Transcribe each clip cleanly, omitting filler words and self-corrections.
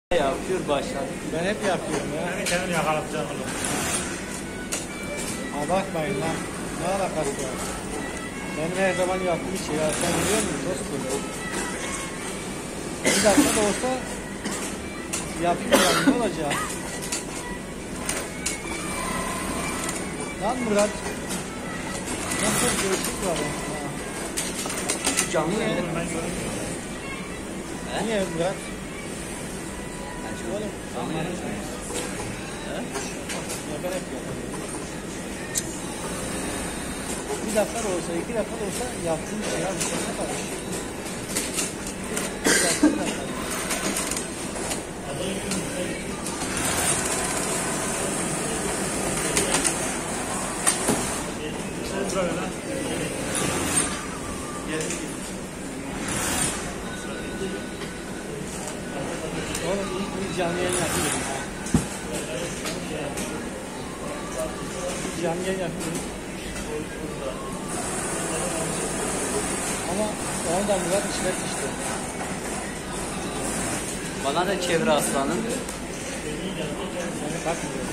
Yapıyor başladı. Ben hep yapıyorum ya. Beni kendini yakalatacağım oğlum. Abartmayın lan. Ne alakası var? Benim her zaman yaptığım şey ya. Sen biliyor musun dostum? Bir dakika da olsa yapayım yani, ne olacak? Lan Murat. Nasıl göğsük var ya? Şu canlı Niye? yayın. Ben görüyorum. Niye Murat? Oğlum. Canlı yayın. Ya ben hep yapıyorum. Bir dakika da olsa, 2 dakika da olsa yaptığım şey ya. Bir şey ne var? Bir dakika, bir dakika. Sen böyle lan. Oğlum ilk bir canlı yayın yapıyorum. Bir canlı yayın yapıyorum. Ama onu da Murat işletmişti. Bana da çevre aslanım. Yani bakmıyorum.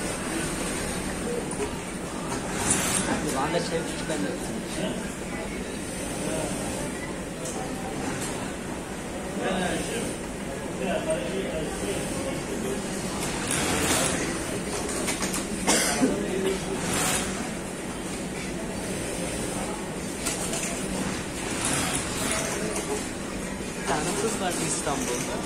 Bana da çevre ben de. Bir tane kız vardı İstanbul'da.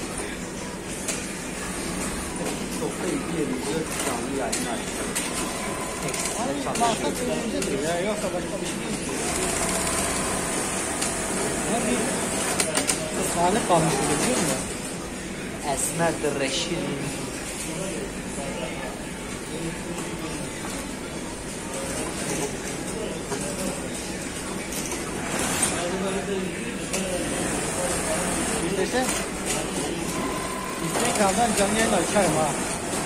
Çok da ilgi veriyor. Canlı yayın açtı. Tekstilde Maksat çalışıyor. eğlencedir ya, yoksa başka bir şey değil. Ne bir kıskanlık kalmış burada, biliyor musun? Esmer'dir, reşil. İstese Instagram'dan canlı yayın açarım ha.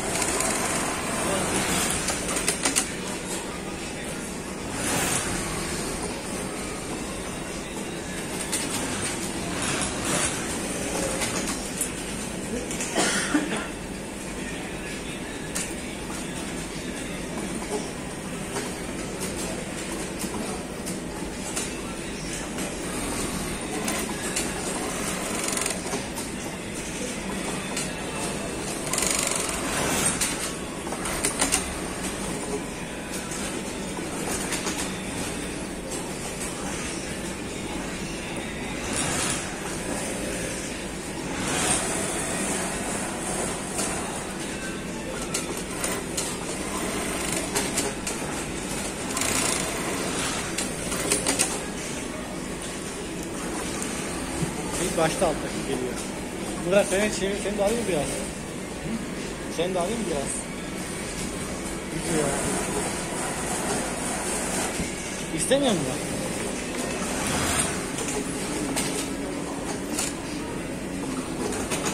İlk başta alttaki geliyor. Murat seni de alayım mı biraz? Seni de alayım mı biraz? Gidiyor. İstemiyor musun?